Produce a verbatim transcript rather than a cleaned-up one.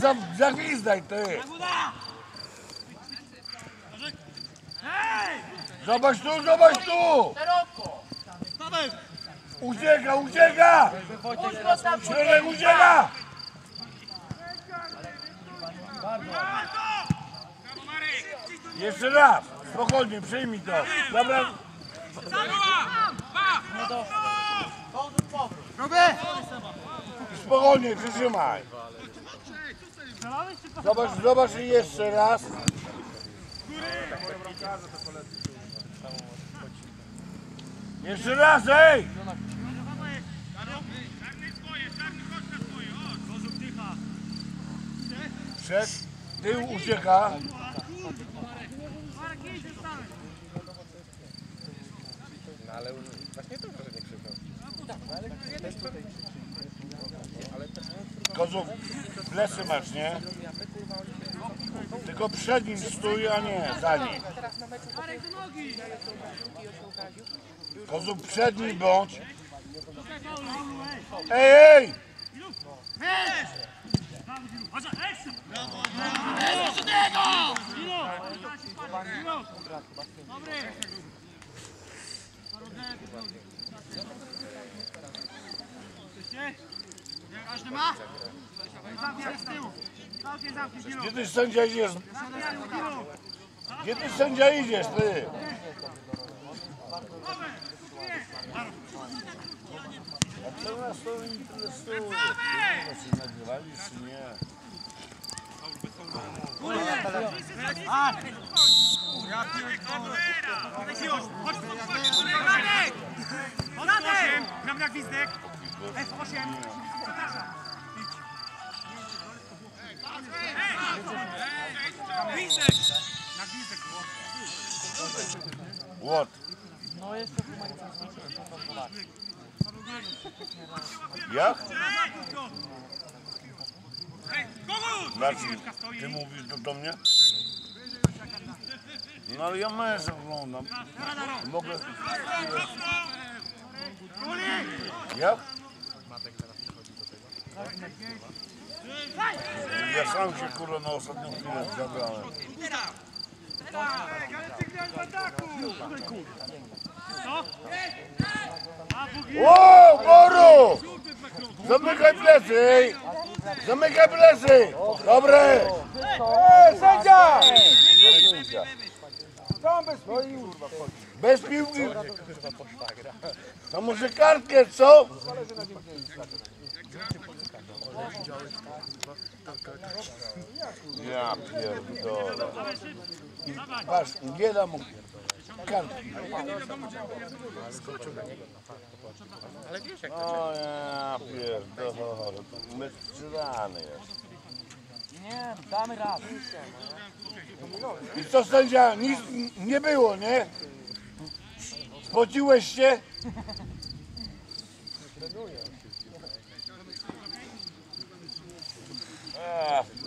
Zagwizdaj ty! Zobacz tu, zobacz tu! Ucieka, ucieka! Środek ucieka! Jeszcze raz, spokojnie, przyjmij to. Dobra. Spokojnie, przytrzymaj. Zobacz, zobacz i jeszcze raz. Jeszcze raz, ej! Przed, tył ucieka. No ale właśnie to, że nie krzyczą. Kozów, lesy masz, nie? Tylko przed nim stój, a nie za nim. Kozów, przed nim bądź. Ej, ej! Każdy ma? Z tyłu. Gdzie ty sędzia idziesz? Gdzie ty sędzia idziesz, ty? A co nas to interesuje? Czy nagrywali, czy nie? Gram na gwizdek. F osiem. Gwizdek. Na gwizdek. What? No jeszcze chyba nie Jak? Marcin, ty mówisz to do mnie? No ale ja męża oglądam. Mogę... Jak? Ja sam się kurwa na ostatnią chwilę zabrałem. O, Boru! Zamykaj plecy, ej! Zamykaj plecy! Dobre! Ej, sędzia! Tam bez piłki. Bez piłki? To może kartkę, co? Ja pierdolę. Patrz, nie dam mu kartki. O ja pierdolę. Meczylany jest. Nie, damy radę. I co sędzia? Nic nie było, nie? Spociłeś się? Ach.